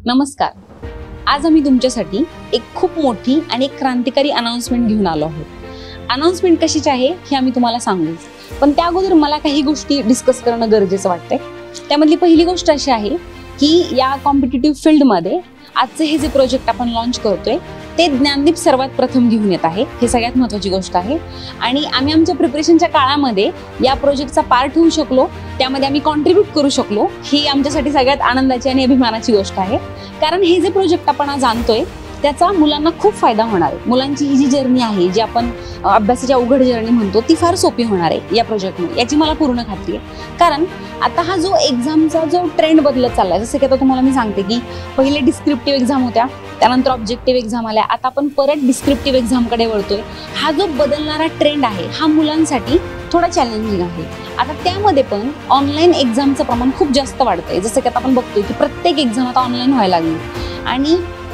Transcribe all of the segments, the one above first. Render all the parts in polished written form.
नमस्कार. आज आम्ही तुमच्यासाठी एक खूप मोठी आणि एक क्रांतिकारी अनाउन्समेंट घेऊन आलो आहोत. अनाउन्समेंट कशाची आहे हे आम्ही तुम्हाला सांगू, पण त्या अगोदर मला काही गोष्टी डिस्कस करणं गरजेचं वाटतंय. त्यामधली पहिली गोष्ट अशी आहे की या कॉम्पिटिटिव्ह फील्डमध्ये आजचे हे जे प्रोजेक्ट आपण लॉन्च करतोय ते ज्ञानदीप सर्वात प्रथम घेऊन येत आहे. हे सगळ्यात महत्त्वाची गोष्ट आहे आणि आम्ही आमच्या प्रिपरेशनच्या काळामध्ये या प्रोजेक्टचा पार्ट होऊ शकलो, त्यामध्ये आम्ही कॉन्ट्रीब्यूट करू शकलो, ही आमच्यासाठी सगळ्यात आनंदाची आणि अभिमानाची गोष्ट आहे. कारण हे जे प्रोजेक्ट आपण आज आणतोय त्याचा मुलांना खूप फायदा होणार आहे. मुलांची ही जी जर्नी आहे, जी आपण अभ्यासाची अवघड जर्नी म्हणतो, ती फार सोपी होणार आहे या प्रोजेक्टमुळे, याची मला पूर्ण खात्री आहे. कारण आता हा जो एक्झामचा जो ट्रेंड बदलत चाललाय, जसं की आता तुम्हाला मी सांगते की पहिले डिस्क्रिप्टिव्ह एक्झाम होत्या, त्यानंतर ऑब्जेक्टिव्ह एक्झाम आल्या, आता आपण परत डिस्क्रिप्टिव्ह एक्झामकडे वळतोय. हा जो बदलणारा ट्रेंड आहे हा मुलांसाठी थोडा चॅलेंजिंग आहे. आता त्यामध्ये पण ऑनलाईन एक्झामचं प्रमाण खूप जास्त वाढतंय. जसं की आता आपण बघतोय की प्रत्येक एक्झाम आता ऑनलाईन व्हायला लागली आणि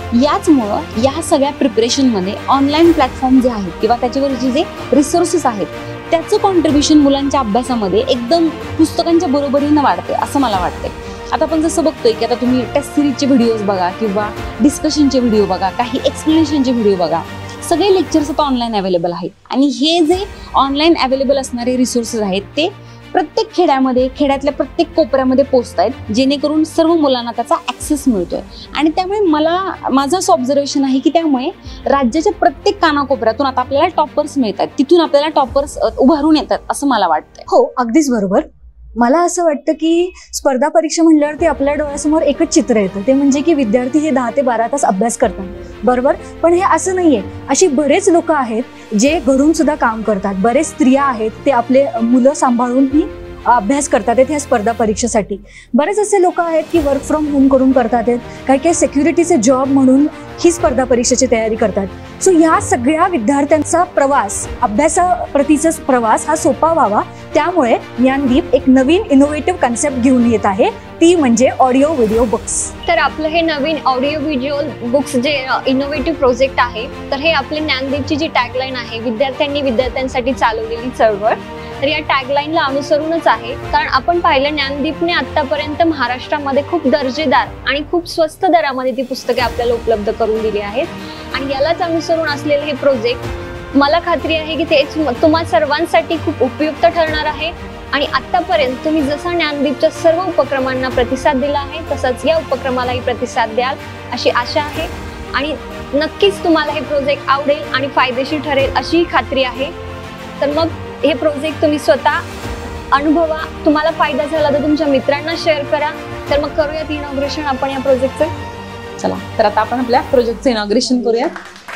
याचमुळं या सगळ्या प्रिपरेशनमध्ये ऑनलाईन प्लॅटफॉर्म जे आहेत किंवा त्याच्यावरचे जे रिसोर्सेस आहेत त्याचं कॉन्ट्रीब्युशन मुलांच्या अभ्यासामध्ये एकदम पुस्तकांच्या बरोबरीनं वाढते असं मला वाटतंय. आता आपण जसं बघतोय की आता तुम्ही टेस्ट सिरीजचे व्हिडिओज बघा किंवा डिस्कशनचे व्हिडिओ बघा, काही एक्सप्लेनेशनचे व्हिडिओ बघा, सगळे लेक्चर्स आता ऑनलाईन अवेलेबल आहेत. आणि हे जे ऑनलाईन अवेलेबल असणारे रिसोर्सेस आहेत ते प्रत्येक खेड्यामध्ये, खेड्यातल्या प्रत्येक कोपऱ्यामध्ये पोहोचत आहेत, जेणेकरून सर्व मुलांना त्याचा ॲक्सेस मिळतोय. आणि त्यामुळे माझं असं ऑब्झर्वेशन आहे की त्यामुळे राज्याच्या प्रत्येक कानाकोपऱ्यातून आता आपल्याला टॉपर्स मिळतात, तिथून आपल्याला टॉपर्स उभारून येतात असं मला वाटतंय. हो, अगदीच बरोबर. मला असं वाटतं की स्पर्धा परीक्षा म्हणल्यावरती आपल्या डोळ्यासमोर एकच चित्र येतं, ते म्हणजे की विद्यार्थी हे 10 ते 12 तास अभ्यास करतात, बरोबर. पण हे असं नाहीये. अशी बरेच लोक आहेत जे घरून सुद्धा काम करतात, बरेच स्त्रिया आहेत ते आपले मुलं सांभाळून ही अभ्यास करतात ह्या स्पर्धा परीक्षेसाठी. बरेच असे लोक आहेत की वर्क फ्रॉम होम करून करतात, काही काही सिक्युरिटीचे जॉब म्हणून ही स्पर्धा परीक्षेची तयारी करतात. सो ह्या सगळ्या विद्यार्थ्यांचा प्रवास, अभ्यासाप्रतीचा प्रवास हा सोपा व्हावा, त्यामुळे ज्ञानदीप एक नवीन इनोव्हेटिव्ह कन्सेप्ट घेऊन येत आहे, ती म्हणजे ऑडिओ व्हिडिओ बुक्स. तर आपलं हे नवीन ऑडिओ व्हिडिओ बुक्स जे इनोव्हेटिव्ह प्रोजेक्ट आहे, तर हे आपले ज्ञानदीपची जी टॅगलाईन आहे, विद्यार्थ्यांनी विद्यार्थ्यांसाठी चालवलेली चळवळ, तर या टॅगलाईनला अनुसरूनच आहे. कारण आपण पाहिलं ज्ञानदीपने आतापर्यंत महाराष्ट्रामध्ये खूप दर्जेदार आणि खूप स्वस्त दरामध्ये ती पुस्तके आपल्याला उपलब्ध करून दिली आहेत आणि यालाच अनुसरून असलेले हे प्रोजेक्ट मला खात्री आहे की तेच तुम्हा सर्वांसाठी खूप उपयुक्त ठरणार आहे. आणि आतापर्यंत तुम्ही जसा ज्ञानदीपच्या सर्व उपक्रमांना प्रतिसाद दिला आहे तसंच या उपक्रमालाही प्रतिसाद द्याल अशी आशा आहे आणि नक्कीच तुम्हाला हे प्रोजेक्ट आवडेल आणि फायदेशीर ठरेल अशी खात्री आहे. तर मग हे प्रोजेक्ट तुम्ही स्वतः अनुभवा, तुम्हाला फायदा झाला तर तुमच्या मित्रांना शेअर करा. तर मग करूयात इनॉग्रेशन आपण या प्रोजेक्टचं. चला, तर आता आपण आपल्या प्रोजेक्टचं इनॉग्रेशन करूया.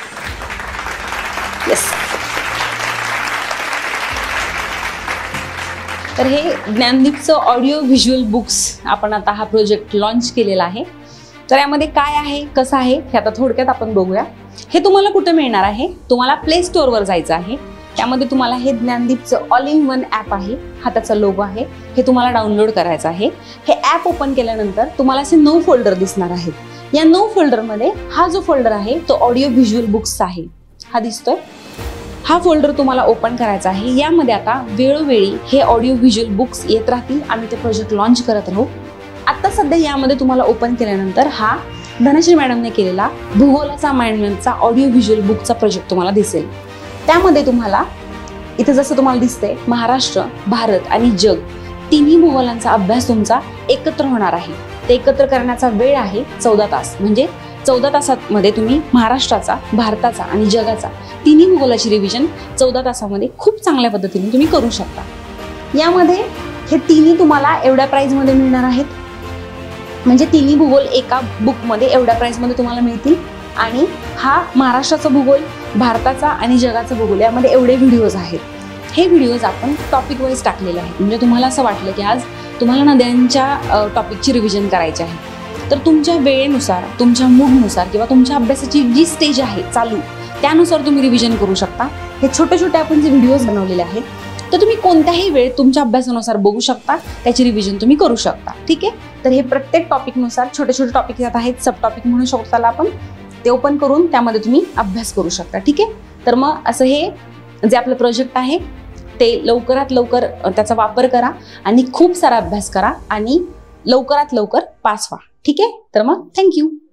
येस. तर हे ज्ञानदीपचं ऑडिओ व्हिज्युअल बुक्स आपण आता हा प्रोजेक्ट लॉन्च केलेला आहे. तर यामध्ये काय आहे, कसं आहे हे आता थोडक्यात आपण बघूया. हे तुम्हाला कुठे मिळणार आहे? तुम्हाला प्ले स्टोअरवर जायचं आहे. त्यामध्ये तुम्हाला हे ज्ञानदीपचं ऑल इन वन ॲप आहे, हा त्याचा लोगो आहे, हे तुम्हाला डाउनलोड करायचं आहे. हे ॲप ओपन केल्यानंतर तुम्हाला असे 9 फोल्डर दिसणार आहेत. या 9 फोल्डरमध्ये हा जो फोल्डर आहे तो ऑडिओ व्हिज्युअल बुक्स आहे, हा दिसतोय. हा फोल्डर तुम्हाला ओपन करायचा आहे. यामध्ये आता वेळोवेळी हे ऑडिओ व्हिज्युअल बुक्स येत राहतील. आम्ही ते प्रोजेक्ट लॉन्च करत राहू. आता सध्या यामध्ये तुम्हाला ओपन केल्यानंतर हा धनश्री मॅडमने केलेला भूगोलाचा माइंडमॅपचा ऑडिओ व्हिज्युअल बुकचा प्रोजेक्ट तुम्हाला दिसेल. त्यामध्ये तुम्हाला इथे जसं तुम्हाला दिसतंय महाराष्ट्र, भारत आणि जग तिन्ही भूगोलांचा अभ्यास तुमचा एकत्र होणार आहे. ते एकत्र करण्याचा वेळ आहे 14 तास. म्हणजे 14 तासामध्ये तुम्ही महाराष्ट्राचा, भारताचा आणि जगाचा तिन्ही भूगोलाची रिव्हिजन 14 तासामध्ये खूप चांगल्या पद्धतीने तुम्ही करू शकता. यामध्ये हे तिन्ही तुम्हाला एवढ्या प्राईजमध्ये मिळणार आहेत. म्हणजे तिन्ही भूगोल एका बुकमध्ये एवढ्या प्राईजमध्ये तुम्हाला मिळतील. आणि हा महाराष्ट्राचा भूगोल, भारताचा आणि जगाचा भूगोल यामध्ये एवढे व्हिडिओज आहेत. हे व्हिडिओज आपण टॉपिक वाईज टाकलेले आहेत. म्हणजे तुम्हाला असं वाटलं की आज तुम्हाला नद्यांच्या टॉपिकची रिव्हिजन करायची आहे, तर तुमच्या वेळेनुसार, तुमच्या मूडनुसार किंवा तुमच्या अभ्यासाची जी स्टेज आहे चालू, त्यानुसार तुम्ही रिव्हिजन करू शकता. हे छोटे छोटे आपण जे व्हिडिओज बनवलेले आहेत तर तुम्ही कोणत्याही वेळ तुमच्या अभ्यासानुसार बघू शकता, त्याची रिव्हिजन तुम्ही करू शकता. ठीक आहे. तर हे प्रत्येक टॉपिकनुसार छोटे छोटे टॉपिक यात आहेत, सब टॉपिक म्हणू शकतो त्याला आपण. ते ओपन करून त्यामध्ये तुम्ही अभ्यास करू शकता. ठीक आहे. तर मग असं हे जे आपलं प्रोजेक्ट आहे ते लवकरात लवकर त्याचा वापर करा आणि खूप सारा अभ्यास करा आणि लवकरात लवकर पास व्हा. ठीक आहे. तर मग थँक्यू.